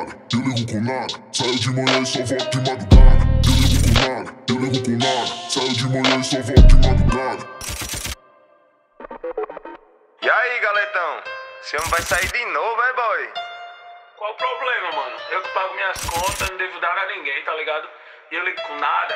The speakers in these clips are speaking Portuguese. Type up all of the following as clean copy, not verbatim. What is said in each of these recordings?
nada, eu ligo com nada. Saio de manhã e só volto de madrugada. Eu ligo com nada, eu ligo com nada. Saio de manhã e só volto de madrugada. E aí, galetão? Esse homem vai sair de novo, é, boy? Qual o problema, mano? Eu que pago minhas contas, não devo dar a ninguém, tá ligado? E eu ligo com nada.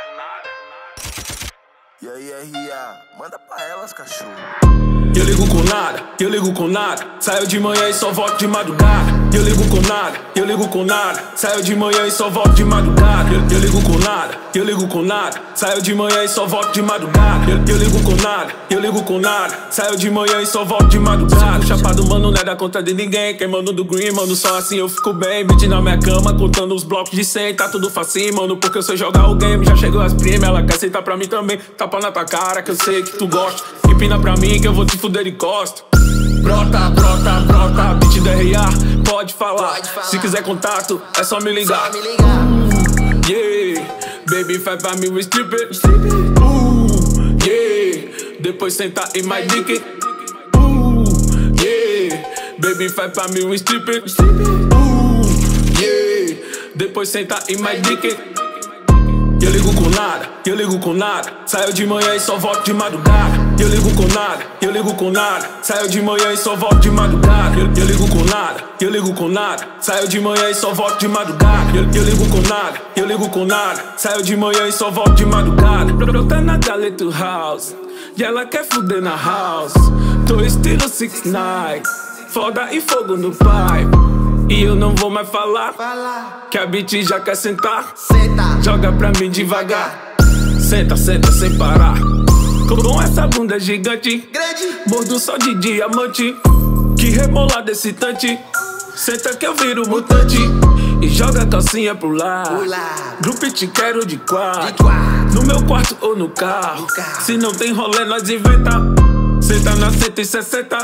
E aí, R.A., manda pra elas, cachorro. Eu ligo com nada, eu ligo com nada. Saio de manhã e só volto de madrugada. Eu ligo com nada, eu ligo com nada. Saio de manhã e só volto de madrugada. Eu ligo com nada, eu ligo com nada. Saio de manhã e só volto de madrugada. Eu ligo com nada, eu ligo com nada. Saio de manhã e só volto de madrugada. Chapado, mano, não é da conta de ninguém. Quem mano do green, mano, só assim eu fico bem. Beat na minha cama, contando os blocos de 100. Tá tudo facinho, mano, porque eu sei jogar o game. Já chegou as primas, ela quer aceitar pra mim também. Tapa na tua cara, que eu sei que tu gosta. Empina pra mim, que eu vou te fuder de costa. Brota, brota, brota, beat do R.A., pode falar. Se quiser contato, é só me ligar. Yeah, baby, faz pra mim o strip it. Yeah, depois senta em my dick. Yeah, baby, faz pra mim o strip it. Yeah, depois senta em my dick. Eu ligo com nada, eu ligo com nada. Saio de manhã e só volto de madrugada. Eu ligo com nada, eu ligo com nada. Saio de manhã e só volto de madrugada. Eu ligo com nada, eu ligo com nada. Saio de manhã e só volto de madrugada. Eu ligo com nada, eu ligo com nada. Saio de manhã e só volto de madrugada. Brota na Galeto House e ela quer fuder na house. Tô estilo 6ix9ine, foda e fogo no pai. E eu não vou mais falar, que a beat já quer sentar. Joga pra mim devagar. Senta, senta sem parar. Com essa bunda gigante, mordo só de diamante. Que rebolada excitante. Senta que eu viro mutante. E joga a calcinha pro lado. Grupo te quero de quatro. No meu quarto ou no carro. Se não tem rolê nós inventa. Senta na 160.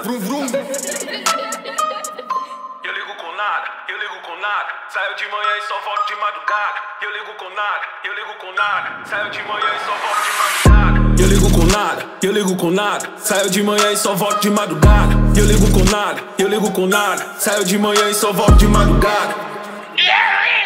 Saio de manhã e só volto de madrugada. Eu ligo com nada, eu ligo com nada. Saio de manhã e só volto de madrugada. Eu ligo com nada, eu ligo com nada. Saio de manhã e só volto de madrugada. Eu ligo com nada, eu ligo com nada. Saio de manhã e só volto de madrugada.